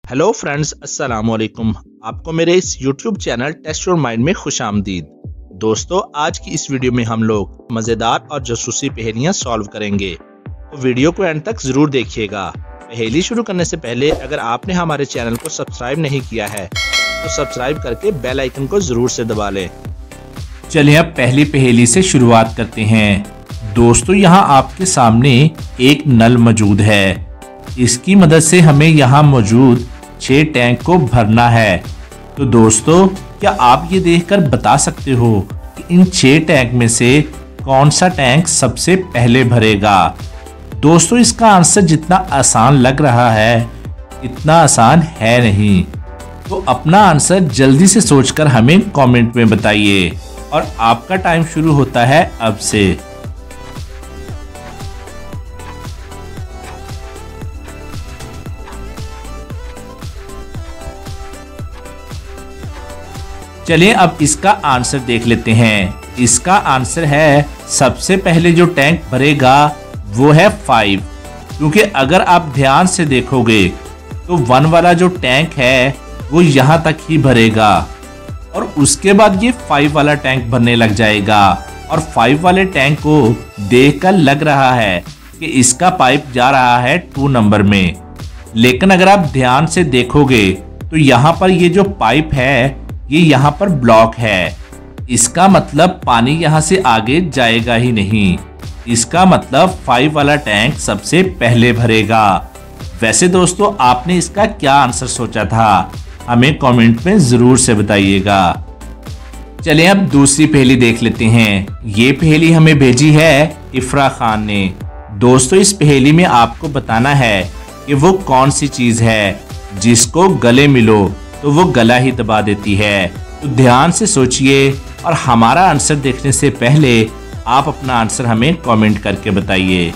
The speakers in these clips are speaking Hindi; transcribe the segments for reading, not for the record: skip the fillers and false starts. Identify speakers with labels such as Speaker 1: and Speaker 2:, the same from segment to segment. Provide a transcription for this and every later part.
Speaker 1: हेलो फ्रेंड्स, अस्सलाम वालेकुम। आपको मेरे इस YouTube channel test your mind में खुशामदीद। दोस्तों, आज की इस वीडियो में हम लोग मज़ेदार और जासूसी पहेलियां सॉल्व करेंगे, तो वीडियो को एंड तक ज़रूर देखिएगा। पहेली शुरू करने से पहले अगर आपने हमारे चैनल को सब्सक्राइब नहीं किया है तो सब्सक्राइब करके बेल आइकन को ज़रूर से दबा लें।
Speaker 2: चलिए अब पहली पहेली से शुरुआत करते हैं। दोस्तों, यहाँ आपके सामने एक नल मौजूद है। इसकी मदद से हमें यहाँ मौजूद 6 टैंक को भरना है। तो दोस्तों, क्या आप ये देखकर बता सकते हो कि इन 6 टैंक में से कौन सा टैंक सबसे पहले भरेगा? दोस्तों, इसका आंसर जितना आसान लग रहा है इतना आसान है नहीं। तो अपना आंसर जल्दी से सोचकर हमें कमेंट में बताइए और आपका टाइम शुरू होता है अब से। चलिए अब इसका आंसर देख लेते हैं। इसका आंसर है सबसे पहले जो टैंक भरेगा वो है 5, क्योंकि अगर आप ध्यान से देखोगे तो 1 वाला जो टैंक है वो यहाँ तक ही भरेगा और उसके बाद ये 5 वाला टैंक भरने लग जाएगा। और 5 वाले टैंक को देखकर लग रहा है कि इसका पाइप जा रहा है 2 नंबर में, लेकिन अगर आप ध्यान से देखोगे तो यहाँ पर ये जो पाइप है ये यहाँ पर ब्लॉक है। इसका मतलब पानी यहाँ से आगे जाएगा ही नहीं। इसका मतलब 5 वाला टैंक सबसे पहले भरेगा। वैसे दोस्तों, आपने इसका क्या आंसर सोचा था हमें कमेंट में जरूर से बताइएगा। चलिए अब दूसरी पहेली देख लेते हैं। ये पहेली हमें भेजी है इफ्रा खान ने। दोस्तों, इस पहेली में आपको बताना है कि वो कौन सी चीज है जिसको गले मिलो तो वो गला ही दबा देती है। तो ध्यान से सोचिए और हमारा आंसर देखने से पहले आप अपना आंसर हमें कमेंट करके बताइए।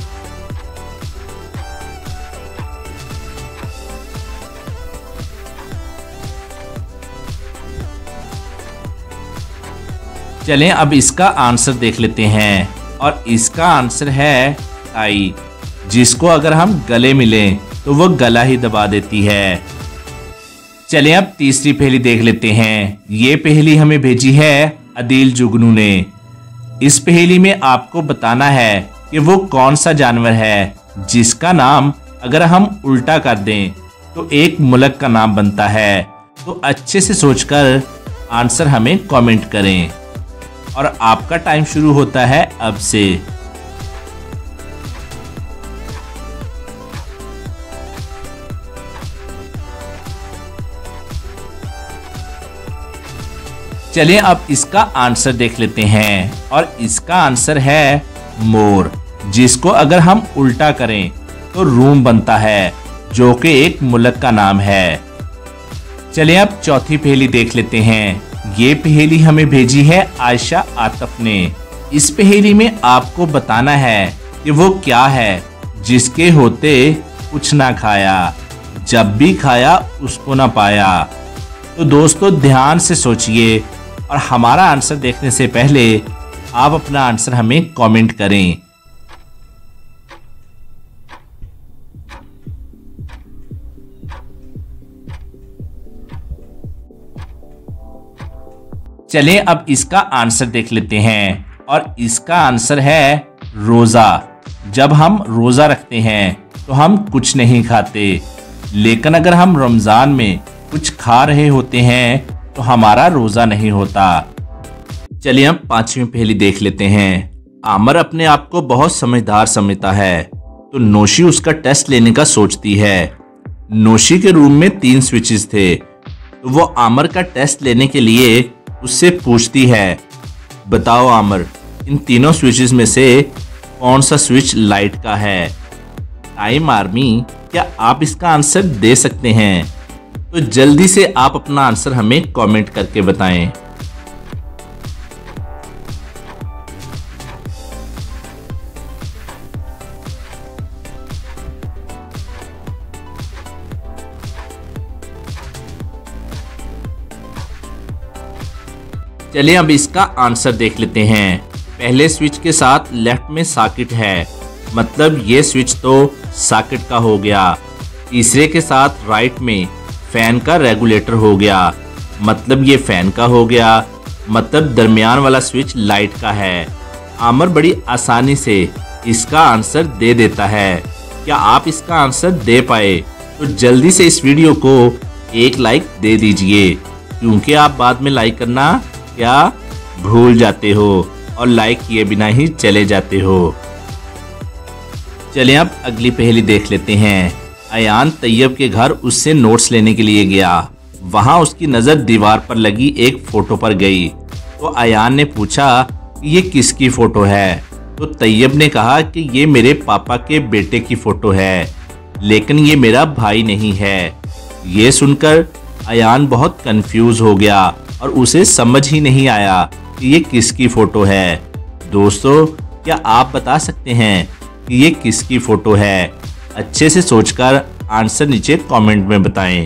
Speaker 2: चलें अब इसका आंसर देख लेते हैं और इसका आंसर है टाई, जिसको अगर हम गले मिलें तो वो गला ही दबा देती है। चलिए अब तीसरी पहेली देख लेते हैं। ये पहेली हमें भेजी है अदील जुगनू ने। इस पहेली में आपको बताना है कि वो कौन सा जानवर है जिसका नाम अगर हम उल्टा कर दें तो एक मुल्क का नाम बनता है। तो अच्छे से सोचकर आंसर हमें कमेंट करें और आपका टाइम शुरू होता है अब से। चलिए अब इसका आंसर देख लेते हैं और इसका आंसर है मोर, जिसको अगर हम उल्टा करें तो रूम बनता है, जो कि एक मुल्क का नाम है। चलिए अब चौथी पहेली देख लेते हैं। ये पहेली हमें भेजी है आयशा आतफ ने। इस पहेली में आपको बताना है कि वो क्या है जिसके होते कुछ ना खाया, जब भी खाया उसको ना पाया। तो दोस्तों, ध्यान से सोचिए और हमारा आंसर देखने से पहले आप अपना आंसर हमें कमेंट करें। चलिए अब इसका आंसर देख लेते हैं और इसका आंसर है रोजा। जब हम रोजा रखते हैं तो हम कुछ नहीं खाते, लेकिन अगर हम रमजान में कुछ खा रहे होते हैं तो हमारा रोजा नहीं होता। चलिए अब 5वीं पहेली देख लेते हैं। आमर अपने आप को बहुत समझदार समझता है, तो नौशी उसका टेस्ट लेने का सोचती है। नौशी के रूम में 3 स्विचेस थे, तो वो आमर का टेस्ट लेने के लिए उससे पूछती है, बताओ आमर, इन तीनों स्विचेस में से कौन सा स्विच लाइट का है? टाइम आर्मी, क्या आप इसका आंसर दे सकते हैं? तो जल्दी से आप अपना आंसर हमें कमेंट करके बताएं। चलिए अब इसका आंसर देख लेते हैं। पहले स्विच के साथ लेफ्ट में सॉकेट है, मतलब ये स्विच तो सॉकेट का हो गया। तीसरे के साथ राइट में फैन का रेगुलेटर हो गया, मतलब ये फैन का हो गया, मतलब दरमियान वाला स्विच लाइट का है। आमिर बड़ी आसानी से इसका आंसर दे देता है। क्या आप इसका आंसर दे पाए? तो जल्दी से इस वीडियो को एक लाइक दे दीजिए, क्योंकि आप बाद में लाइक करना क्या भूल जाते हो और लाइक किए बिना ही चले जाते हो। चलिए अब अगली पहेली देख लेते हैं। अयान तैयब के घर उससे नोट्स लेने के लिए गया। वहां उसकी नजर दीवार पर लगी एक फोटो पर गई। तो अयान ने पूछा कि ये किसकी फोटो है? तो तैयब ने कहा कि ये मेरे पापा के बेटे की फोटो है, लेकिन ये मेरा भाई नहीं है। ये सुनकर अयान बहुत कंफ्यूज हो गया और उसे समझ ही नहीं आया कि ये किसकी फोटो है। दोस्तों, क्या आप बता सकते हैं कि ये किसकी फोटो है? अच्छे से सोचकर आंसर नीचे कमेंट में बताएं।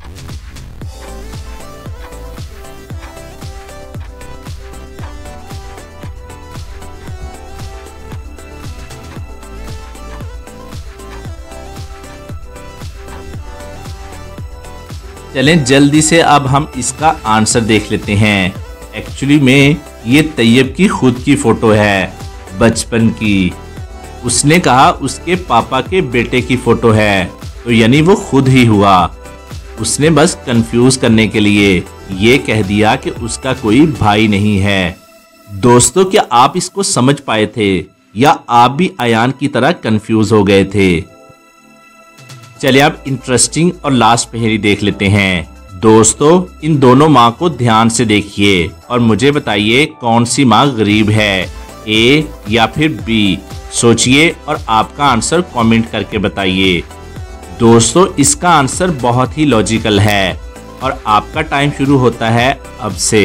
Speaker 2: चलें जल्दी से अब हम इसका आंसर देख लेते हैं। एक्चुअली में ये तैयब की खुद की फोटो है, बचपन की। उसने कहा उसके पापा के बेटे की फोटो है, तो यानी वो खुद ही हुआ। उसने बस कंफ्यूज करने के लिए ये कह दिया कि उसका कोई भाई नहीं है। दोस्तों, क्या आप इसको समझ पाए थे या आप भी अयान की तरह कंफ्यूज हो गए थे? चलिए अब इंटरेस्टिंग और लास्ट पहेली देख लेते हैं। दोस्तों, इन दोनों माँ को ध्यान से देखिए और मुझे बताइए कौन सी माँ गरीब है, ए या फिर बी। सोचिए और आपका आंसर कमेंट करके बताइए। दोस्तों, इसका आंसर बहुत ही लॉजिकल है और आपका टाइम शुरू होता है अब से।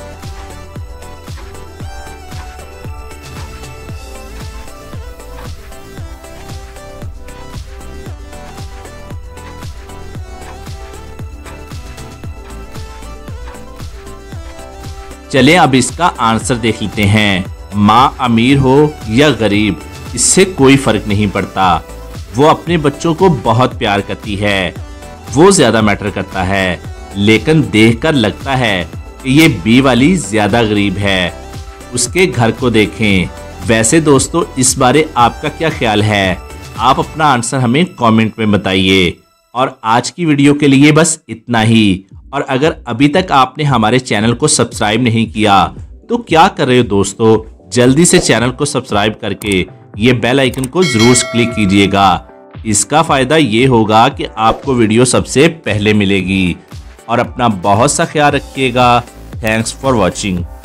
Speaker 2: चलें अब इसका आंसर देख लेते हैं। माँ अमीर हो या गरीब, इससे कोई फर्क नहीं पड़ता। वो अपने बच्चों को बहुत प्यार करती है, वो ज्यादा मैटर करता है। लेकिन देखकर लगता है कि ये बी वाली ज्यादा गरीब है। उसके घर को देखें। वैसे दोस्तों, इस बारे आपका क्या ख्याल है? आप अपना आंसर हमें कमेंट में बताइए। और आज की वीडियो के लिए बस इतना ही। और अगर अभी तक आपने हमारे चैनल को सब्सक्राइब नहीं किया तो क्या कर रहे हो दोस्तों? जल्दी से चैनल को सब्सक्राइब करके ये बेल आइकन को जरूर क्लिक कीजिएगा। इसका फायदा ये होगा कि आपको वीडियो सबसे पहले मिलेगी। और अपना बहुत सा ख्याल रखिएगा। Thanks for watching.